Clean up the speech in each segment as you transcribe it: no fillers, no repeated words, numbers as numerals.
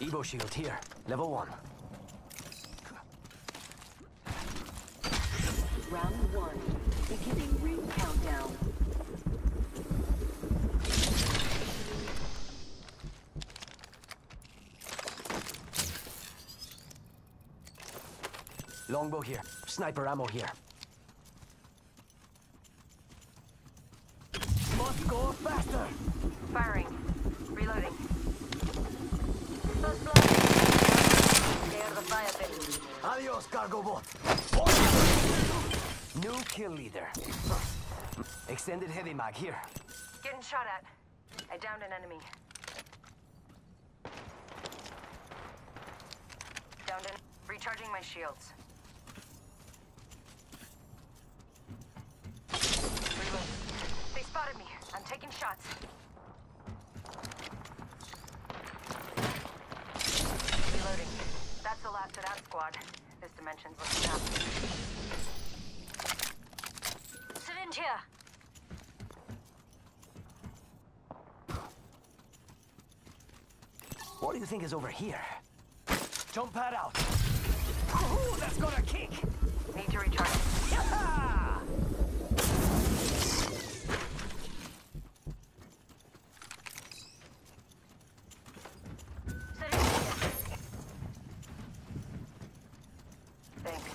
Evo shield here. Level 1. Round 1. Beginning ring countdown. Longbow here. Sniper ammo here. Must go faster! Firing. Reloading. First blood. Clear the fire pit. Adios, cargo bot. New kill leader. Extended heavy mag here. Getting shot at. I downed an enemy. Downed an... Recharging my shields. Reload. They spotted me. I'm taking shots. Reloading. That's the last of that squad. This dimension's looking up. Syringe here. What do you think is over here? Jump pad out. Ooh, that's got a kick. Need to recharge. Yaha! Thanks.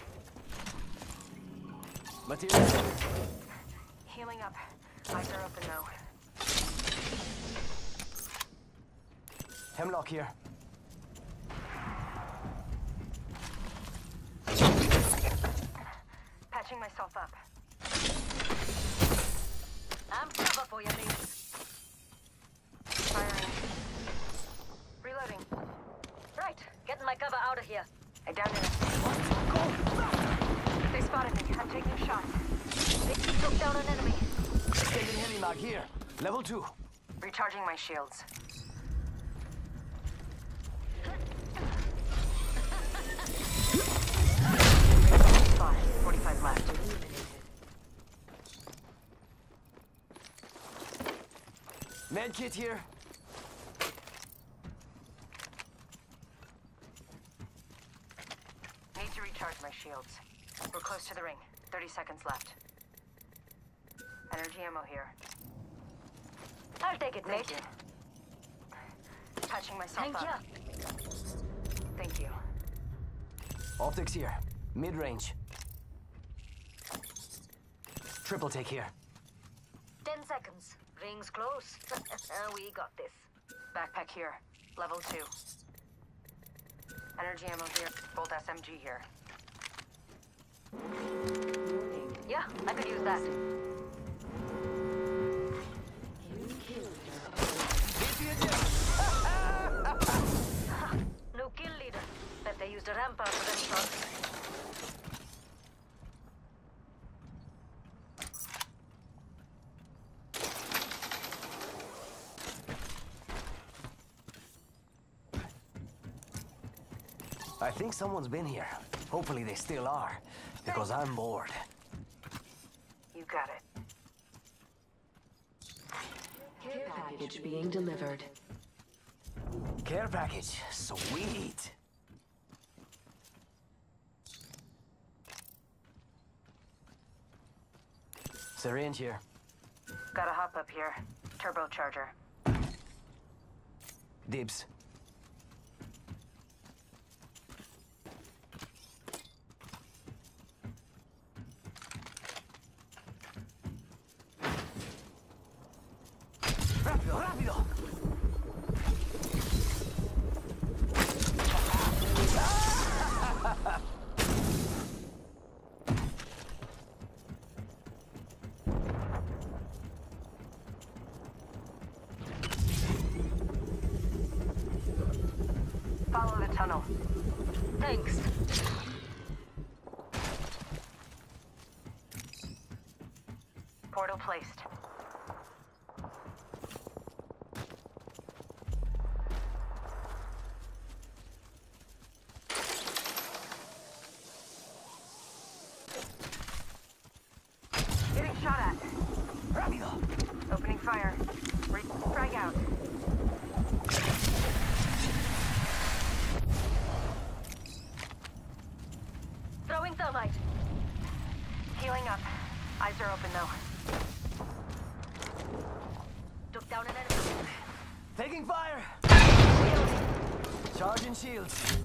Material. Healing up. Eyes are open though. Hemlock here. Patching myself up. I'm cover for you, mate. Firing. Reloading. Right, getting my cover out of here. I downed it. They spotted me. I'm taking shots. They took down an enemy. Extended heavy mag here. Level 2. Recharging my shields. 45 left. Med kit here. Need to recharge my shields. We're close to the ring. 30 seconds left. Energy ammo here. I'll take it, mate. Patching myself up. Thank you. Optics here. Mid-range. Triple take here. 10 seconds. Ring's close. We got this. Backpack here. Level 2. Energy ammo here. Bolt SMG here. Yeah, I could use that. New kill leader. Bet they used a rampart for them shots. I think someone's been here. Hopefully they still are, because I'm bored. You got it. Care package being delivered. Care package. Sweet. Syringe here. Gotta hop up here. Turbocharger. Dibs. Rápido, rápido. Follow the tunnel. Thanks. Portal placed. Getting shot at. Rápido. Opening fire. Frag out. Healing up. Eyes are open though. Took down an enemy. Taking fire! Charging shields.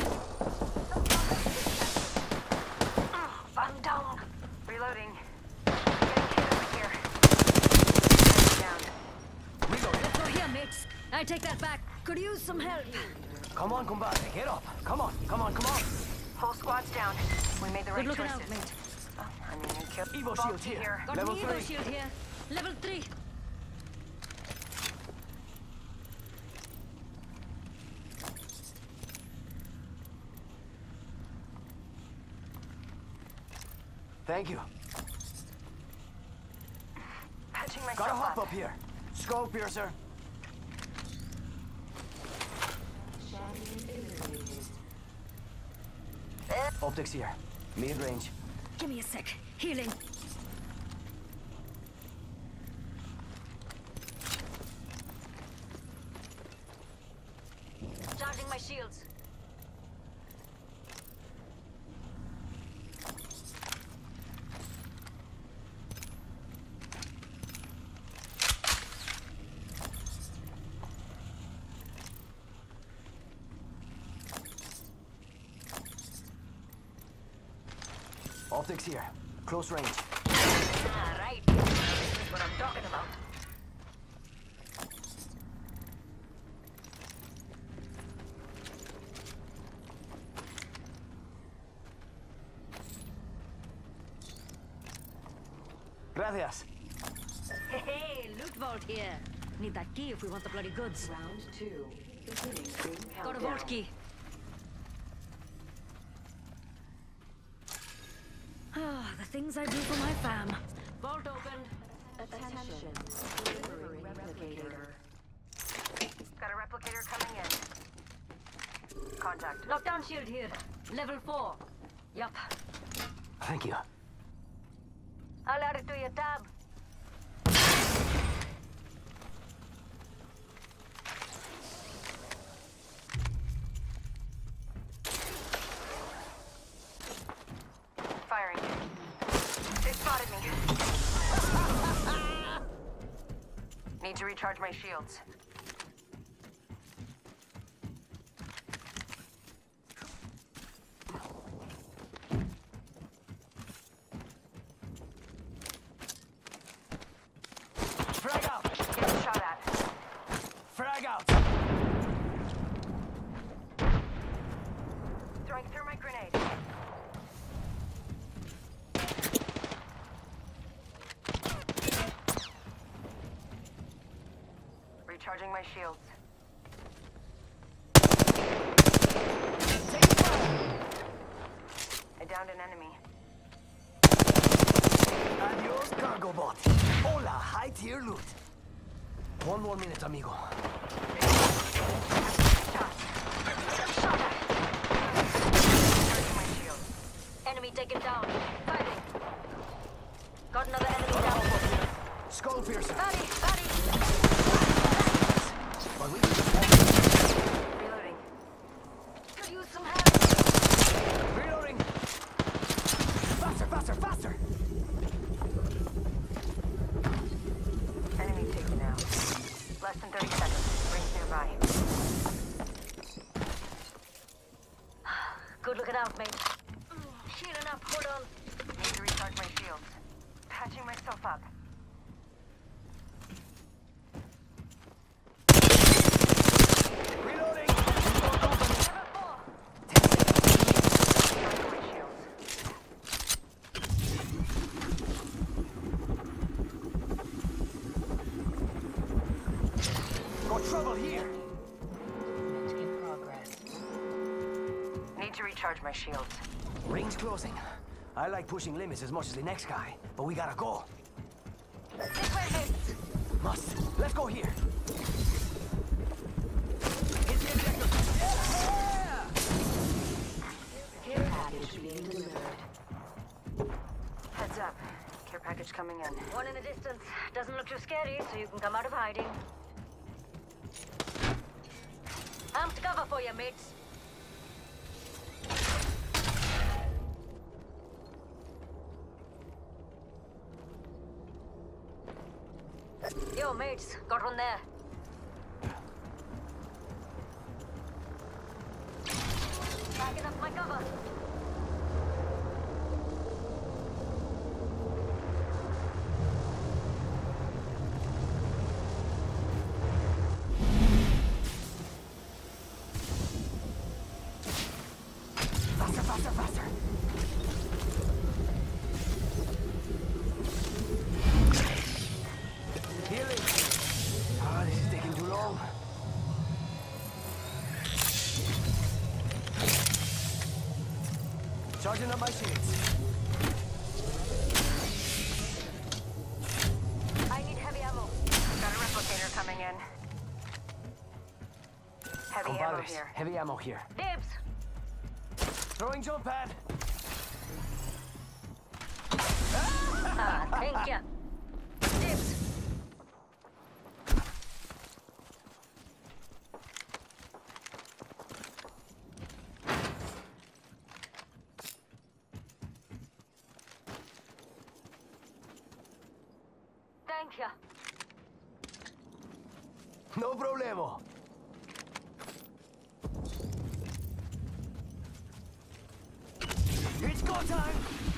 I'm down. Reloading. Getting kid over here. Down. Let's go here, mates. I take that back. Could use some help. Come on, combate. Get up. Come on, come on, come on. Whole squad's down. We made the right Good looking choices. out, mate. I mean, you killed Evo Bob shield here. Got Level an Evo 3. shield here. Level 3. Thank you. Patching myself Gotta hop up. up here. Skull piercer. Optics here. Mid-range. Give me a sec. Healing. Charging my shields. Optics here. Close range. Ah, right. This is what I'm talking about. Gracias. Hey, loot vault here. Need that key if we want the bloody goods. Round 2. Beginning ring Got a countdown. vault key. Ah, the things I do for my fam. Vault opened. Attention. Delivering replicator. Got a replicator coming in. Contact. Knockdown shield here. Level 4. Yup. Thank you. I'll add it to your tab. Firing. They spotted me. Need to recharge my shields. Frag out! Getting shot at. Frag out! Throwing through my grenade. Recharging my shields. I downed an enemy. Adios, cargo bot. Hola, high tier loot. 1 more minute, amigo. Shot. Shot at. Recharging my shields. Enemy taken down. Fighting. Got another enemy down. Skull piercer. Buddy, buddy. But we Reloading. Could use some help. reloading. Faster, faster, faster. Enemy taken out. Less than 30 seconds. Rings nearby. Good looking out, mate. Healing up. Hold on. Need to recharge my shields. Patching myself up. Reloading. Recharging my shields. Got trouble here. Movement in progress. Need to recharge my shields. Ring's closing. I like pushing limits as much as the next guy, but we gotta go. This way, mates. Must. Let's go here. Hit the objective. Yeah! Care package being delivered. Heads up. Care package coming in. One in the distance. Doesn't look too scary, so you can come out of hiding. Amped cover for you, mates. Yo, mates, got one there. Backing up my cover. Faster, faster, faster. Healing. Ah, this is taking too long. Charging up my shields. I need heavy ammo. Got a replicator coming in. Heavy ammo Compadres, here. heavy ammo here. Dibs! Throwing jump pad. Ah, thank ya. Dibs! Thank ya. No problemo. It's go time.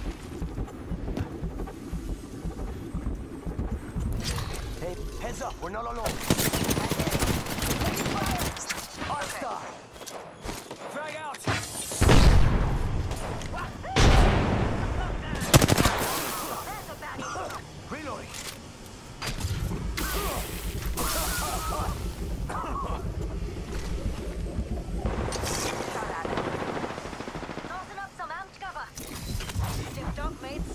Hey, heads up, we're not alone. All-star. Frag out. There's a baddie. Reloading. Shot at it. Tossing up some amped cover. Stiff dog, mates.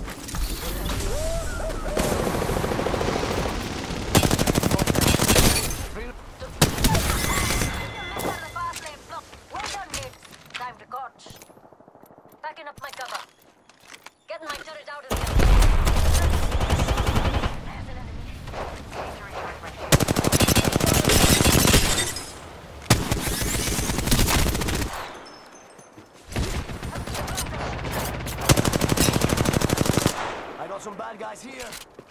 Well done, mates. Time to catch. Backing up my cover. Getting my turret out of here. There's an enemy. Need to recharge my shield. I got some bad guys here.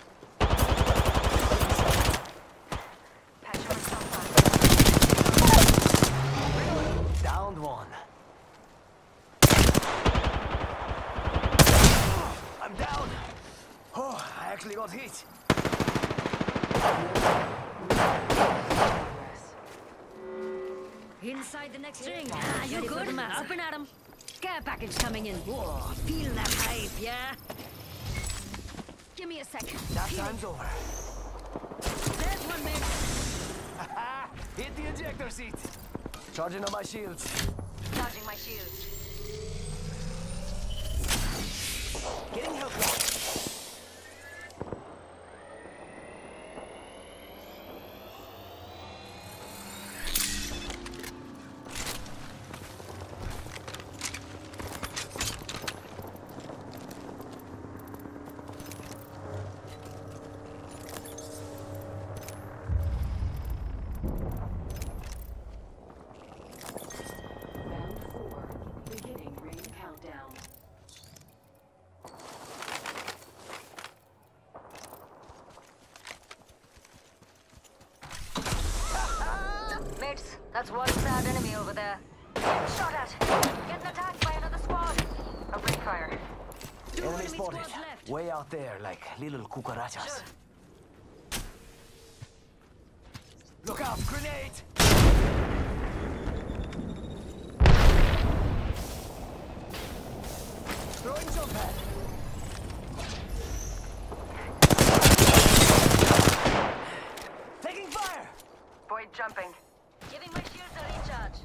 Patch myself Downed one. I'm down. Oh, I actually got hit. Inside the next ring. Ah, you good? Up and at 'em. Care package coming in. Whoa, feel that hype, yeah? Give me a sec. That time's over. There's one, mate. Hit the ejector seat. Charging on my shields. Charging my shields. Getting help back. Round 4. Beginning ring countdown. Mates, that's one sad enemy over there. Shot at. Getting attacked by another squad. Opening fire. Enemy enemy spotted. squads left. Way out there, like little cucarachas. Look out, grenade! Throwing jump pad. Taking fire! Void jumping. Giving my shields a recharge.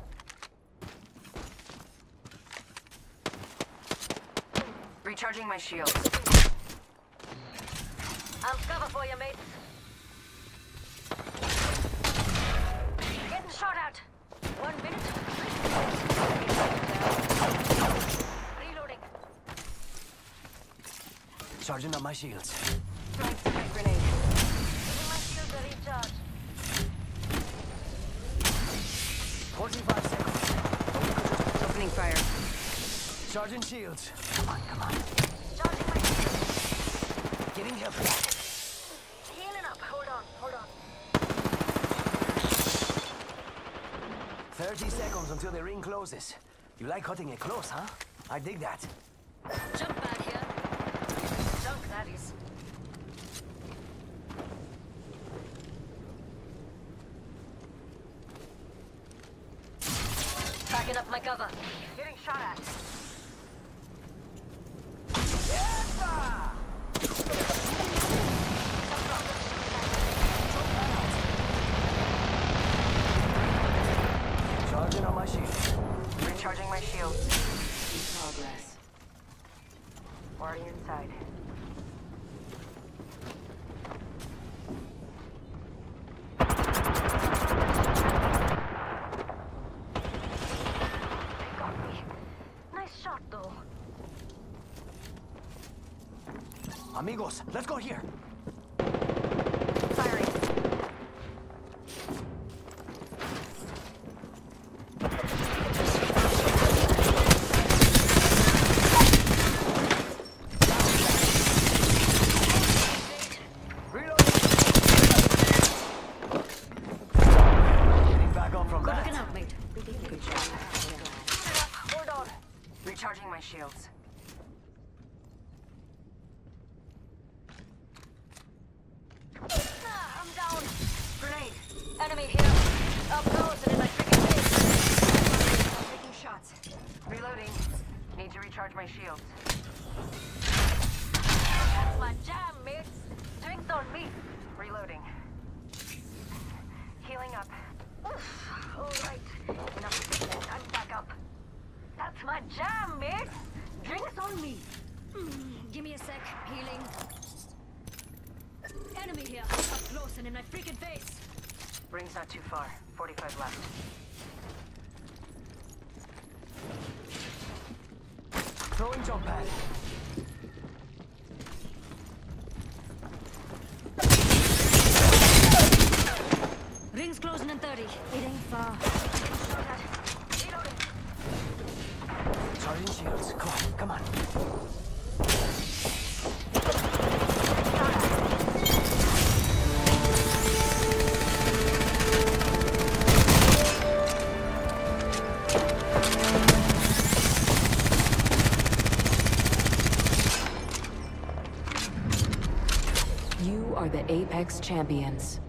Recharging my shield. I'm cover for you, mates. Getting shot at. 1 minute. Reloading. Charging up my shields. Throwing second grenade. Giving my shields a recharge. 45 seconds. Opening fire. Charging shields. Come on, come on. Charging my shields. Getting help back. Healing up. Hold on, hold on. rounds until the ring closes. You like cutting it close, huh? I dig that. Jump pad here. Junk, that is. Backing up my cover. Getting shot at. Charging on my shield. Recharging my shield. Progress. Already inside. They got me. Nice shot, though. Amigos, let's go here. Firing. Getting back up from Good looking that. out, mate. Good job. Hold on. Recharging my shields. I'm down. Grenade. Enemy here. Up close and in my freaking face. Taking shots. Reloading. Need to recharge my shields. That's my jam, mates. Drinks on me. Reloading. Healing up. All right. Enough of this. I'm back up. That's my jam, mates. Drinks on me. Give me a sec. Healing. Enemy here. Up close and in my freaking face. Ring's not too far. 45 left. Throwing jump pad. Ring's closing in 30. It ain't far. Reloading. Charging shields. Come on. You are the Apex Champions.